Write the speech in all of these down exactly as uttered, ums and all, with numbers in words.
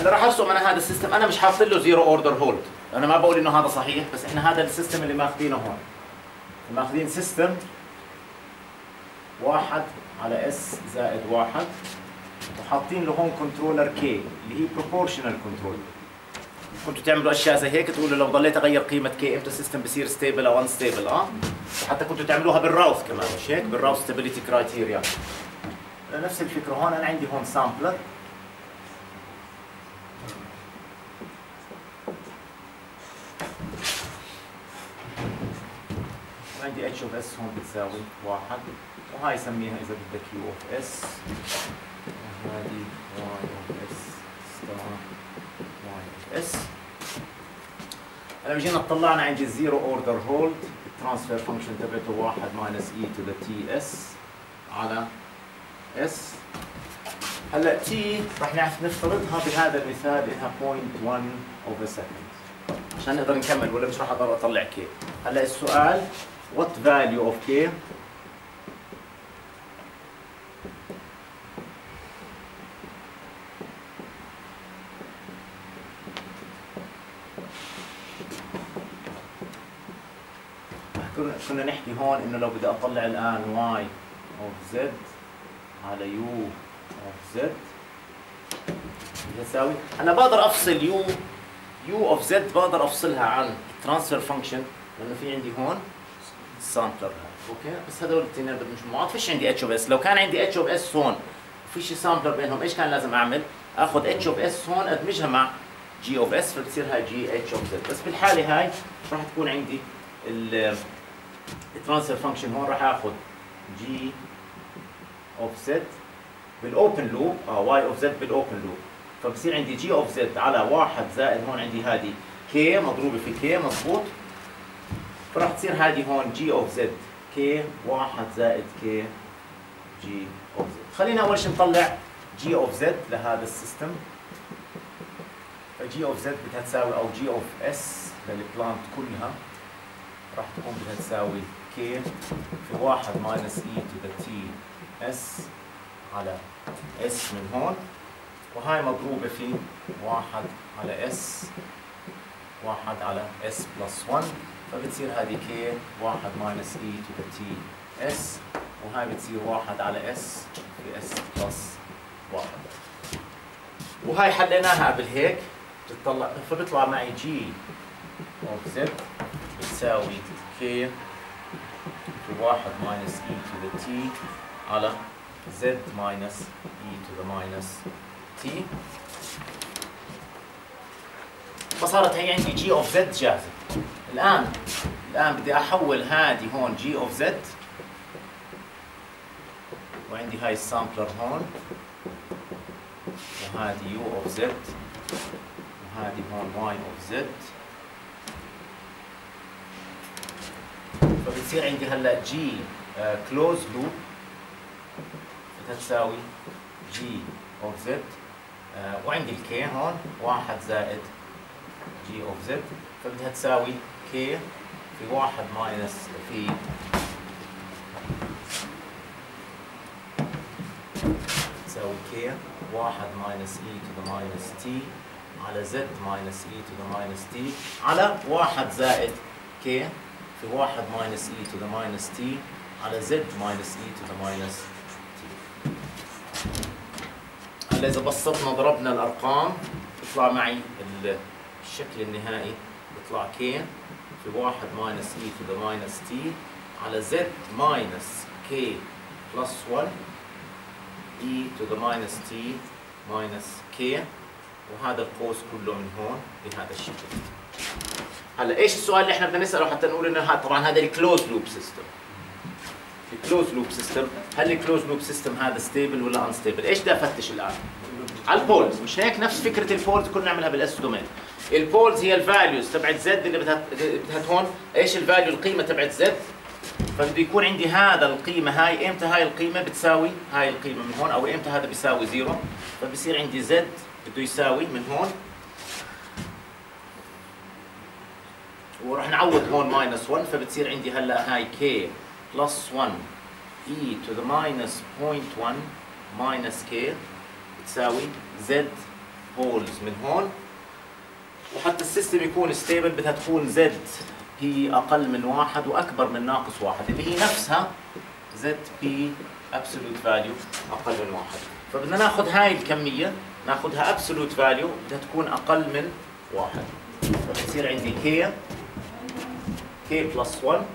هلا راح ارسم انا هذا السيستم، انا مش حاط له زيرو اوردر هولد، انا ما بقول انه هذا صحيح، بس احنا هذا السيستم اللي ماخذينه هون، ماخذين سيستم واحد على اس زائد واحد، وحاطين له هون كنترولر كي اللي هي بروبورشنال كنترول. كنتوا تعملوا اشياء زي هيك تقولوا لو ضليت اغير قيمه كي امتى السيستم بصير ستيبل او انستيبل، اه وحتى كنتوا تعملوها بالراوث كمان، مش هيك؟ بالراوث ستابيليتي كرايتيريا. نفس الفكره هون، انا عندي هون سامبلر عندي اتش اوف اس هون بتساوي واحد، وهاي سميها اذا بدك يو اوف اس، وهذه واي اوف اس ستار واي اوف اس. هلا بيجينا طلعنا عندي الزيرو اوردر هولد، الترانسفير فانكشن تبعته واحد ماينس اي تو ذا تي اس على اس. هلا تي رح نعرف نفترضها بهذا المثال انها صفر فاصلة واحد اوفر سكند عشان نقدر نكمل، ولا مش رح اقدر اطلع كي. هلا السؤال what value of k كنا نحكي هون انه لو بدي اطلع الان y of z على u of z يساوي، انا بقدر افصل u u of z بقدر افصلها عن الترانسفير فانكشن لانه في عندي هون سامبلر، اوكي؟ بس هذول الاثنين بدهم مع بعض، فيش عندي اتش اوف اس. لو كان عندي اتش اوف اس هون وفي شيء سامبلر بينهم، ايش كان لازم اعمل؟ اخذ اتش اوف اس هون ادمجها مع جي اوف اس، فبتصير هاي جي اتش اوف زد. بس بالحاله هاي راح تكون عندي الترانسفير فانكشن هون راح اخذ جي اوف زد بالاوبن لوب، اه واي اوف زد بالاوبن لوب، فبصير عندي جي اوف زد على واحد زائد هون عندي هذه كي مضروبه في كي، مضبوط؟ فراح تصير هذه هون جي اوف زد كي واحد زائد كي جي اوف زد. خلينا اول شيء نطلع جي اوف زد لهذا السيستم. فجي اوف زد بدها تساوي، او جي اوف اس للبلانت كلها راح تكون بدها تساوي كي في واحد ماينس اي تو ذا تي اس على اس من هون، وهاي مضروبه في واحد على اس واحد على اس بلس واحد، فبتصير هذه كي واحد ماينس اي تو ذا تي اس، وهاي بتصير واحد على اس في اس بلس واحد. وهاي حليناها قبل هيك، بتطلع فبيطلع معي جي اوف زد بتساوي كي في واحد ماينس اي تو ذا تي على زد ماينس اي تو ذا ماينس تي. فصارت هي عندي جي اوف زد جاهزه. الان الان بدي احول هذه هون جي اوف زد، وعندي هاي السامبلر هون، وهذه يو اوف زد، وهذه هون واي اوف زد، فبتصير عندي هلا جي كلوز لوب بدها تساوي جي اوف زد، وعندي الكي هون واحد زائد جي اوف زد، فبدها تساوي كي في واحد ماينس في تساوي كي واحد ماينس اي تو ذا ماينس تي على زد ماينس اي تو ذا ماينس تي على واحد زائد كي في واحد ماينس اي تو ذا ماينس تي على زد ماينس اي تو ذا ماينس تي. هلا اذا بسطنا ضربنا الارقام بيطلع معي الشكل النهائي، بيطلع كي في واحد ماينس اي تو ذا ماينس تي على زد ماينس كي بلس واحد اي تو ذا ماينس تي ماينس كي، وهذا القوس كله من هون بهذا الشكل. هلا ايش السؤال اللي احنا بدنا نساله حتى نقول انه طبعا هذا الكلوز لوب سيستم. الكلوز لوب سيستم، هل الكلوز لوب سيستم هذا ستيبل ولا انستيبل؟ ايش بدي افتش الان؟ على البولز، مش هيك؟ نفس فكره البولز كنا نعملها بالاس دومين. البولز هي الفاليوز تبعت زد اللي بدها بدها هون، ايش الفاليو القيمه تبعت زد؟ فبده يكون عندي هذا القيمه هاي، امتى هاي القيمه بتساوي هاي القيمه من هون، او امتى هذا بيساوي زيرو، فبصير عندي زد بده يساوي من هون، وراح نعوض هون ماينس واحد، فبتصير عندي هلا هاي كي بلس واحد اي تو ذا ماينس صفر فاصلة واحد ماينس كي بتساوي زد بولز من هون، وحتى السيستم يكون ستيبل بدها تكون زد بي اقل من واحد واكبر من ناقص واحد، اللي هي نفسها زد بي ابسولوت فاليو اقل من واحد. فبدنا ناخذ هاي الكميه ناخذها ابسولوت فاليو بدها تكون اقل من واحد، فبصير عندي كي كي بلس واحد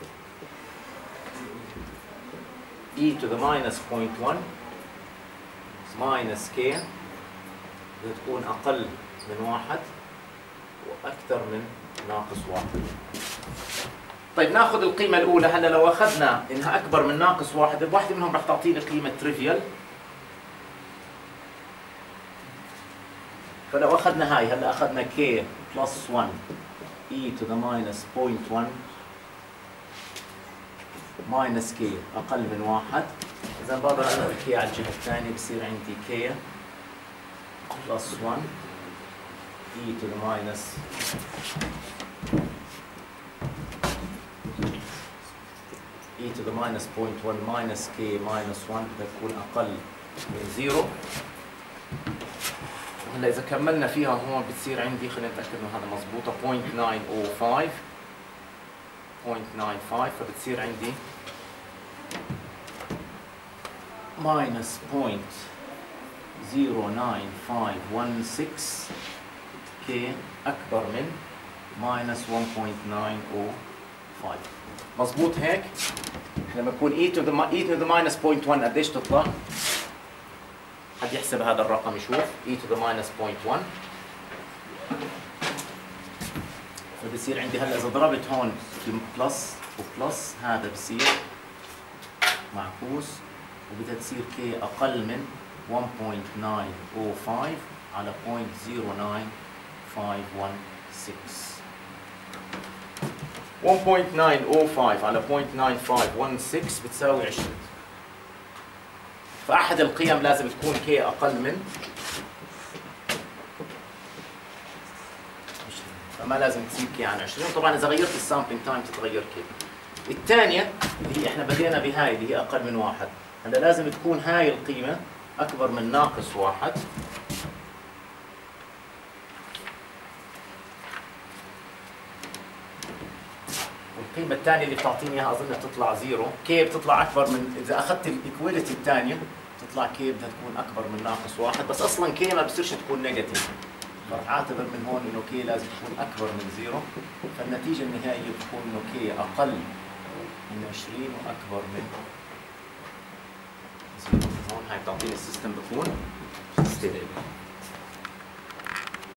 e to the minus zero point one minus k بدها تكون اقل من واحد واكثر من ناقص واحد. طيب ناخذ القيمة الأولى. هلا لو أخذنا إنها أكبر من ناقص واحد، بواحدة منهم رح تعطيني قيمة تريفيال. فلو أخذنا هاي، هلا أخذنا k plus one e to the minus zero point one minus k أقل من واحد. إذا بقدر أنا k على الجهة الثانية بصير عندي k plus one e to the minus e to the minus zero point one minus k minus one بدها تكون أقل من زيرو. وهلا إذا كملنا فيها هون بتصير عندي، خلينا نتأكد إنه هذا مضبوطة zero point nine zero five zero point nine five، فبتصير عندي minus zero point zero nine five one six k أكبر من minus one point nine zero five. مضبوط هيك؟ لما يكون e to the e to the minus zero point one قديش تطلع؟ حد يحسب هذا الرقم يشوف. e to the minus zero point one فبصير عندي هلا إذا ضربت هون في بلس وبلس هذا بصير معكوس، وبدها تصير k أقل من one point nine zero five على zero point zero nine five one six. one point nine zero five على zero point nine five one six بتساوي عشرين. فأحد القيم لازم تكون k أقل من عشرين، فما لازم تصير k عن عشرين. طبعا إذا غيرت السامبلينج تايم تتغير k. الثانية اللي هي احنا بدينا بهاي اللي هي أقل من واحد، هلا لازم تكون هاي القيمة أكبر من ناقص واحد. القيمة الثانية اللي بتعطيني اياها اظن بتطلع زيرو، كي بتطلع اكبر من، اذا اخذت الايكواليتي الثانية بتطلع كي بدها تكون اكبر من ناقص واحد، بس اصلا كي ما بصيرش تكون نيجاتيف، فرح اعتبر من هون انه كي لازم تكون اكبر من زيرو، فالنتيجة النهائية بتكون انه كي اقل من عشرين واكبر من زيرو. هون هاي بتعطيني السيستم بكون ستيبل.